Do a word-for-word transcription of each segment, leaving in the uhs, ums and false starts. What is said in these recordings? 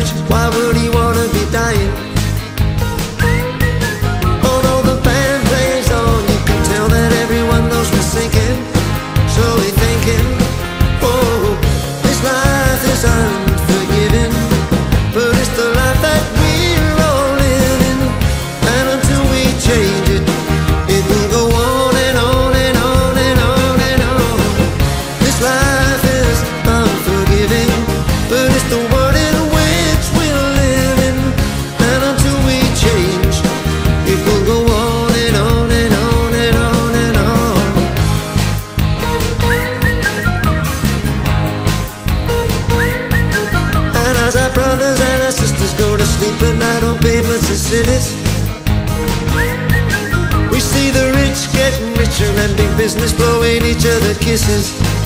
church, why would he wanna be dying? Although the band plays on, you can tell that everyone knows we're sinking, slowly thinking, oh, this life is unforgiving, but it's the life that we're all living, and until we change it, it will go on and on and on and on and on. This life is unforgiving, but it's the world in which we're living, and until we change, it will go on and on and on and on and on. And as our brothers and our sisters go to sleep at night on pavements and cities, we see the rich getting richer and big business blowing each other kisses.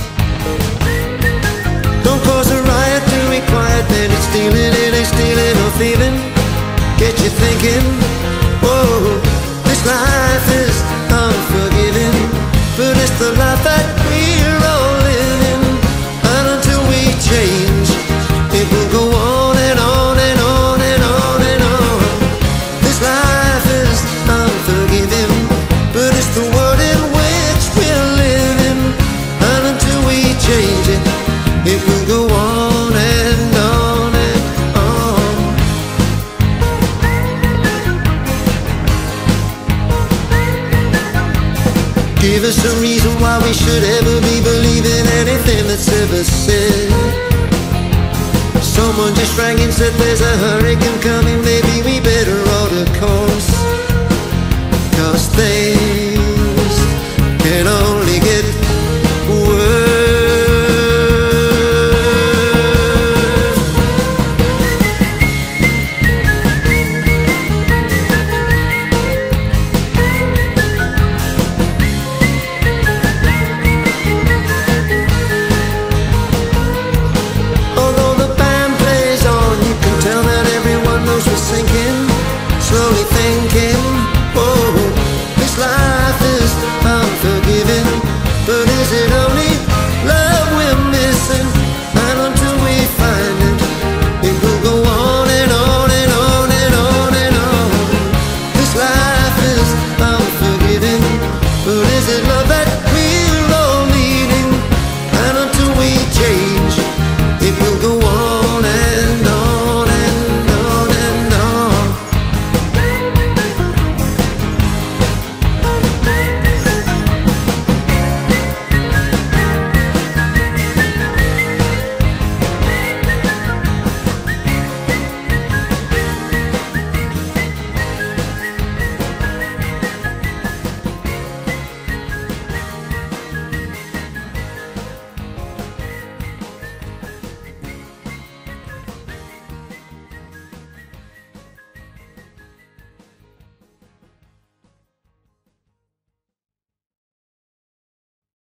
Don't cause a riot, do it quiet, then it's stealing, it ain't stealing or thieving. Get you thinking, whoa, this life is unforgiving, but it's the life that we're all living, and until we change, it will go on and on and on and on and on. This life is unforgiving, but it's the world in which we're living, and until we change it, it will go on and on and on. Give us a reason why we should ever be believing anything that's ever said. Someone just rang and said there's a hurricane coming.